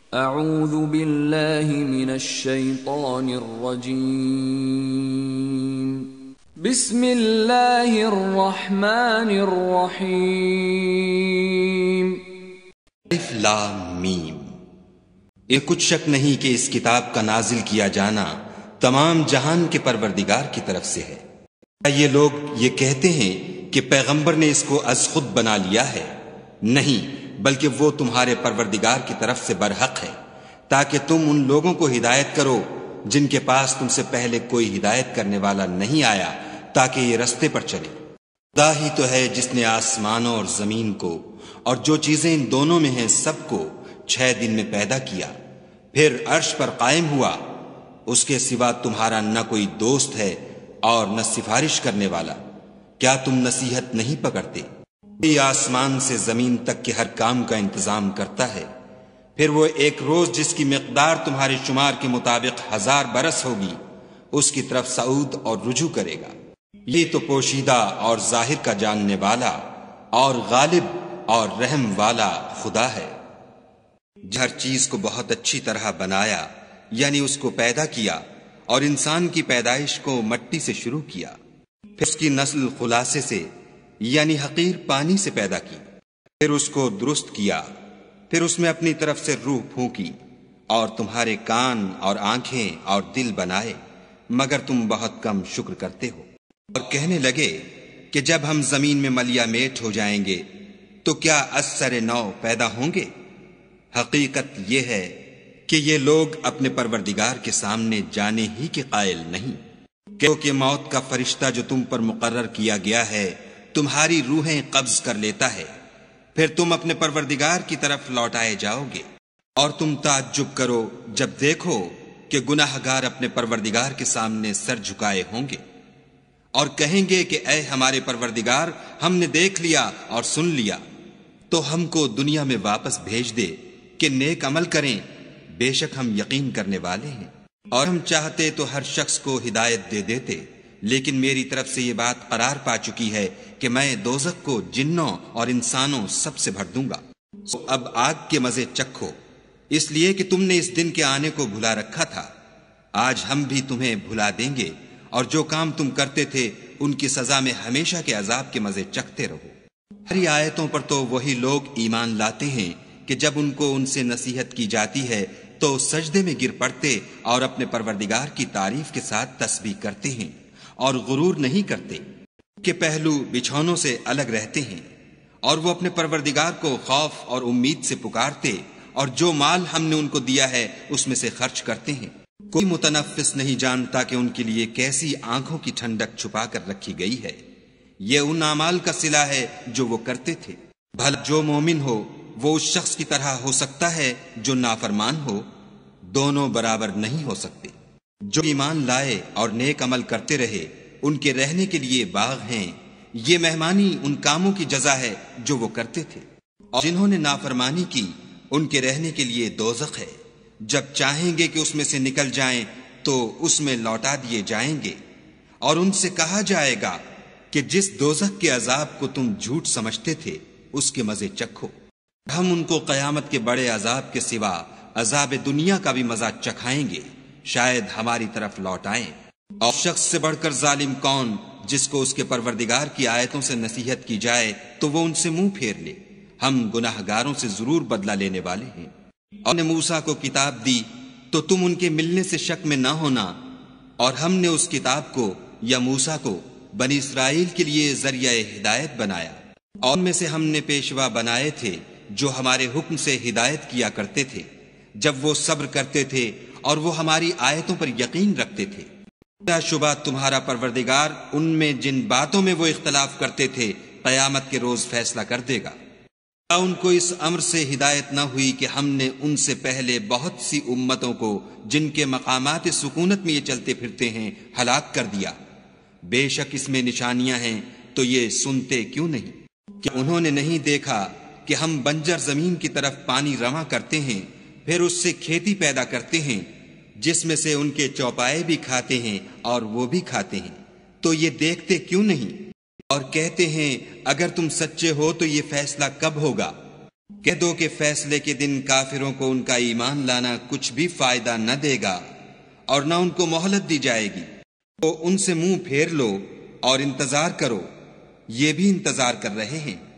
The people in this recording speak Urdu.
اعوذ باللہ من الشیطان الرجیم بسم اللہ الرحمن الرحیم الف لام میم۔ یہ کچھ شک نہیں کہ اس کتاب کا نازل کیا جانا تمام جہان کے پروردگار کی طرف سے ہے۔ یہ لوگ یہ کہتے ہیں کہ پیغمبر نے اس کو از خود بنا لیا ہے، نہیں بلکہ وہ تمہارے پروردگار کی طرف سے برحق ہے، تاکہ تم ان لوگوں کو ہدایت کرو جن کے پاس تم سے پہلے کوئی ہدایت کرنے والا نہیں آیا، تاکہ یہ رستے پر چلے۔ خدا ہی تو ہے جس نے آسمانوں اور زمین کو اور جو چیزیں ان دونوں میں ہیں سب کو 6 دن میں پیدا کیا، پھر عرش پر قائم ہوا۔ اس کے سوا تمہارا نہ کوئی دوست ہے اور نہ سفارش کرنے والا۔ کیا تم نصیحت نہیں پکڑتے؟ یہ آسمان سے زمین تک کے ہر کام کا انتظام کرتا ہے، پھر وہ ایک روز جس کی مقدار تمہارے شمار کے مطابق 1000 برس ہوگی اس کی طرف صعود اور رجوع کرے گا۔ یہ تو پوشیدہ اور ظاہر کا جاننے والا اور غالب اور رحم والا خدا ہے۔ ہر چیز کو بہت اچھی طرح بنایا، یعنی اس کو پیدا کیا، اور انسان کی پیدائش کو مٹی سے شروع کیا، پھر اس کی نسل خلاصے سے یعنی حقیر پانی سے پیدا کی، پھر اس کو درست کیا، پھر اس میں اپنی طرف سے روح پھونکی، اور تمہارے کان اور آنکھیں اور دل بنائے، مگر تم بہت کم شکر کرتے ہو۔ اور کہنے لگے کہ جب ہم زمین میں ملیا میٹ ہو جائیں گے تو کیا از سر نو پیدا ہوں گے؟ حقیقت یہ ہے کہ یہ لوگ اپنے پروردگار کے سامنے جانے ہی کے قائل نہیں، کیونکہ موت کا فرشتہ جو تم پر مقرر کیا گیا ہے تمہاری روحیں قبض کر لیتا ہے، پھر تم اپنے پروردگار کی طرف لوٹائے جاؤ گے۔ اور تم تعجب کرو جب دیکھو کہ گناہگار اپنے پروردگار کے سامنے سر جھکائے ہوں گے اور کہیں گے کہ اے ہمارے پروردگار، ہم نے دیکھ لیا اور سن لیا، تو ہم کو دنیا میں واپس بھیج دے کہ نیک عمل کریں، بے شک ہم یقین کرنے والے ہیں۔ اور ہم چاہتے تو ہر شخص کو ہدایت دے دیتے، لیکن میری طرف سے یہ بات قرار پا چکی ہے کہ میں دوزخ کو جنوں اور انسانوں سب سے بھر دوں گا۔ اب آگ کے مزے چکھو، اس لیے کہ تم نے اس دن کے آنے کو بھلا رکھا تھا۔ آج ہم بھی تمہیں بھلا دیں گے، اور جو کام تم کرتے تھے ان کی سزا میں ہمیشہ کے عذاب کے مزے چکھتے رہو۔ ہماری آیتوں پر تو وہی لوگ ایمان لاتے ہیں کہ جب ان کو ان سے نصیحت کی جاتی ہے تو سجدے میں گر پڑتے اور اپنے پروردگار کی تعریف کے ساتھ تسبیح کرتے ہیں، اور غرور نہیں کرتے کہ پہلو بچھونوں سے الگ رہتے ہیں، اور وہ اپنے پروردگار کو خوف اور امید سے پکارتے، اور جو مال ہم نے ان کو دیا ہے اس میں سے خرچ کرتے ہیں۔ کوئی متنفس نہیں جانتا کہ ان کے لیے کیسی آنکھوں کی ٹھنڈک چھپا کر رکھی گئی ہے۔ یہ ان اعمال کا صلہ ہے جو وہ کرتے تھے۔ بھلا جو مومن ہو وہ اس شخص کی طرح ہو سکتا ہے جو نافرمان ہو؟ دونوں برابر نہیں ہو سکتے۔ جو ایمان لائے اور نیک عمل کرتے رہے ان کے رہنے کے لیے باغ ہیں، یہ مہمانی ان کاموں کی جزا ہے جو وہ کرتے تھے۔ اور جنہوں نے نافرمانی کی ان کے رہنے کے لیے دوزخ ہے، جب چاہیں گے کہ اس میں سے نکل جائیں تو اس میں لوٹا دیے جائیں گے، اور ان سے کہا جائے گا کہ جس دوزخ کے عذاب کو تم جھوٹ سمجھتے تھے اس کے مزے چکھو۔ ہم ان کو قیامت کے بڑے عذاب کے سوا عذاب دنیا کا بھی مزہ چکھائیں گے، شاید ہماری طرف لوٹ آئیں۔ اور شخص سے بڑھ کر ظالم کون جس کو اس کے پروردگار کی آیتوں سے نصیحت کی جائے تو وہ ان سے منہ پھیر لے؟ ہم گناہگاروں سے ضرور بدلہ لینے والے ہیں۔ اور نے موسیٰ کو کتاب دی تو تم ان کے ملنے سے شک میں نہ ہونا، اور ہم نے اس کتاب کو یا موسیٰ کو بنی اسرائیل کے لیے ذریعہ ہدایت بنایا، اور ان میں سے ہم نے پیشوا بنائے تھے جو ہمارے حکم سے ہدایت کیا کرتے تھے جب وہ صبر کرتے تھے اور وہ ہماری آیتوں پر یقین رکھتے تھے۔ بلا شبہ تمہارا پروردگار ان میں جن باتوں میں وہ اختلاف کرتے تھے قیامت کے روز فیصلہ کر دے گا۔ ان کو اس امر سے ہدایت نہ ہوئی کہ ہم نے ان سے پہلے بہت سی امتوں کو جن کے مقامات سکونت میں یہ چلتے پھرتے ہیں ہلاک کر دیا۔ بے شک اس میں نشانیاں ہیں تو یہ سنتے کیوں نہیں؟ کہ انہوں نے نہیں دیکھا کہ ہم بنجر زمین کی طرف پانی رواں کرتے ہیں، پھر اس سے کھیتی پیدا کرتے ہیں جس میں سے ان کے چوپائے بھی کھاتے ہیں اور وہ بھی کھاتے ہیں، تو یہ دیکھتے کیوں نہیں؟ اور کہتے ہیں اگر تم سچے ہو تو یہ فیصلہ کب ہوگا؟ کہہ دو کہ فیصلے کے دن کافروں کو ان کا ایمان لانا کچھ بھی فائدہ نہ دے گا اور نہ ان کو مہلت دی جائے گی، تو ان سے منہ پھیر لو اور انتظار کرو، یہ بھی انتظار کر رہے ہیں۔